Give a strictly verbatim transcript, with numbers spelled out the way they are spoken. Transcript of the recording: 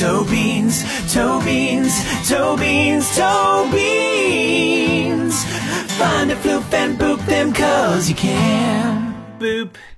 Toe beans, toe beans, toe beans, toe beans. Find a floof and boop them 'cause you can. Boop.